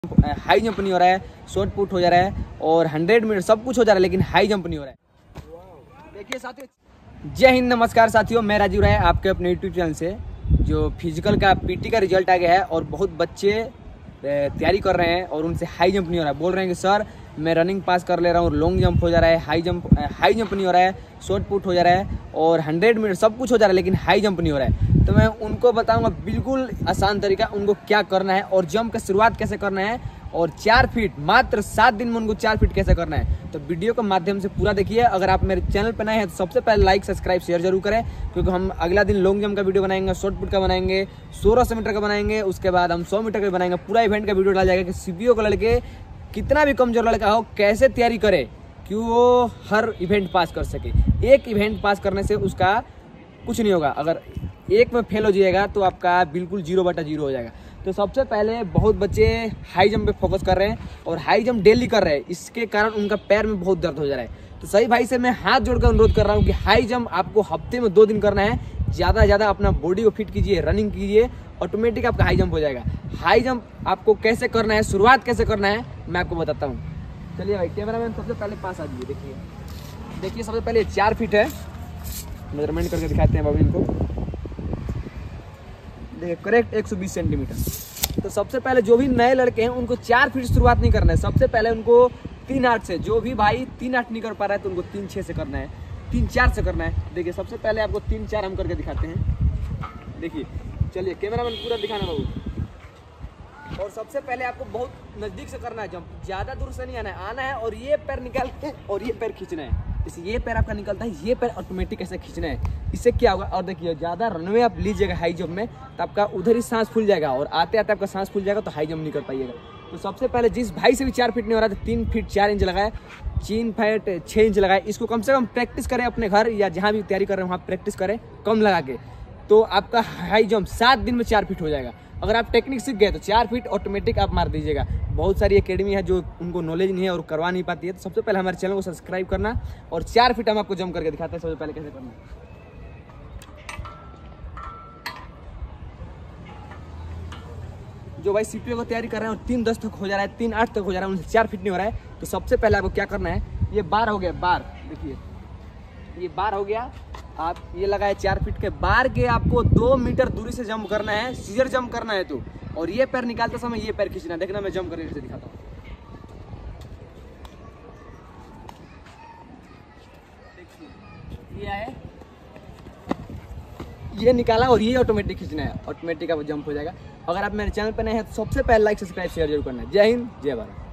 High jump नहीं हो रहा है, शॉर्ट पुट हो जा रहा है और 100 मीटर सब कुछ हो जा रहा है, लेकिन हाई जंप नहीं हो रहा है। देखिए साथियों, जय हिंद, नमस्कार साथियों, मैं राजीव राय आपके अपने यूट्यूब चैनल से। जो फिजिकल का पीटी का रिजल्ट आ गया है और बहुत बच्चे तैयारी कर रहे हैं और उनसे हाई जंप नहीं हो रहा है। बोल रहे हैं कि सर मैं रनिंग पास कर ले रहा हूँ, लॉन्ग जंप हो जा रहा है, हाई जंप नहीं हो रहा है, शॉर्ट पुट हो जा रहा है और 100 मीटर सब कुछ हो जा रहा है, लेकिन हाई जंप नहीं हो रहा है। तो मैं उनको बताऊंगा बिल्कुल आसान तरीका उनको क्या करना है और जंप का शुरुआत कैसे करना है और 4 फीट मात्र 7 दिन में उनको 4 फीट कैसे करना है। तो वीडियो के माध्यम से पूरा देखिए। अगर आप मेरे चैनल पर नए हैं तो सबसे पहले लाइक, सब्सक्राइब, शेयर जरूर करें, क्योंकि हम अगला दिन लॉन्ग जंप का वीडियो बनाएंगे, शॉर्ट पुट का बनाएंगे, 1600 मीटर का बनाएंगे, उसके बाद हम 100 मीटर का बनाएंगे। पूरा इवेंट का वीडियो डाला जाएगा कि सीपीओ को लड़के कितना भी कमजोर लड़का हो कैसे तैयारी करे कि वो हर इवेंट पास कर सके। एक इवेंट पास करने से उसका कुछ नहीं होगा। अगर एक में फेल हो जाएगा तो आपका बिल्कुल 0/0 हो जाएगा। तो सबसे पहले बहुत बच्चे हाई जंप पे फोकस कर रहे हैं और हाई जंप डेली कर रहे हैं, इसके कारण उनका पैर में बहुत दर्द हो जा रहा है। तो सही भाई से मैं हाथ जोड़कर अनुरोध कर रहा हूँ कि हाई जंप आपको हफ्ते में 2 दिन करना है। ज़्यादा से ज़्यादा अपना बॉडी को फिट कीजिए, रनिंग कीजिए, ऑटोमेटिक आपका हाई जंप हो जाएगा। हाई जंप आपको कैसे करना है, शुरुआत कैसे करना है, मैं आपको बताता हूँ। चलिए भाई, कैमरामैन सबसे पहले पास आ जाइए। देखिए सबसे पहले 4 फीट है, मेजरमेंट करके दिखाते हैं बाबू इनको। देखिए करेक्ट 120 सेंटीमीटर। तो सबसे पहले जो भी नए लड़के हैं उनको 4 फीट शुरुआत नहीं करना है। सबसे पहले उनको 3-8 से, जो भी भाई 3-8 नहीं कर पा रहा है तो उनको 3-6 से करना है, 3-4 से करना है। देखिए सबसे पहले आपको 3-4 हम करके दिखाते हैं। देखिए चलिए कैमरामैन पूरा दिखाना बाबू। और सबसे पहले आपको बहुत नजदीक से करना है जंप, ज्यादा दूर से नहीं आना है और ये पैर निकाल के और ये पैर खींचना है। जैसे ये पैर आपका निकलता है, ये पैर ऑटोमेटिक ऐसे खींचना है। इससे क्या होगा, और देखिए ज्यादा रनवे आप लीजिएगा हाई जंप में तो आपका उधर ही सांस फूल जाएगा और आते आते आपका सांस फूल जाएगा तो हाई जंप नहीं कर पाइएगा। तो सबसे पहले जिस भाई से भी 4 फीट नहीं हो रहा था, 3 फीट 4 इंच लगाए, 3 फीट 6 इंच लगाए। इसको कम से कम प्रैक्टिस करें अपने घर या जहाँ भी तैयारी कर रहे हैं वहाँ प्रैक्टिस करें कम लगा के, तो आपका हाई जंप 7 दिन में 4 फीट हो जाएगा। अगर आप टेक्निक सीख गए तो 4 फीट ऑटोमेटिक आप मार दीजिएगा। बहुत सारी एकेडमी है जो उनको नॉलेज नहीं है और करवा नहीं पाती है। तो सबसे पहले हमारे चैनल को सब्सक्राइब करना और 4 फीट हम आपको जंप करके दिखाते हैं। सबसे पहले कैसे करना है। जो भाई सीपीओ को तैयारी कर रहे हैं और 3-10 तक हो जा रहा है, 3-8 तक हो जा रहा है, उनसे 4 फीट नहीं हो रहा है, तो सबसे पहले आपको क्या करना है, ये बार हो गया, बार देखिए ये बार हो गया। आप ये लगाए 4 फीट के बार के आपको 2 मीटर दूरी से जंप करना है, सीजर जंप करना है। तो और ये पैर निकालते समय ये पैर खींचना है। देखना मैं जंप करके कैसे दिखाता हूँ। देखिए ये है, ये निकाला और ये ऑटोमेटिक खींचना है, ऑटोमेटिक आप जंप हो जाएगा। अगर आप मेरे चैनल पर नए हैं तो सबसे पहले लाइक, सब्सक्राइब, शेयर जरूर करना है। जय हिंद, जय भारत।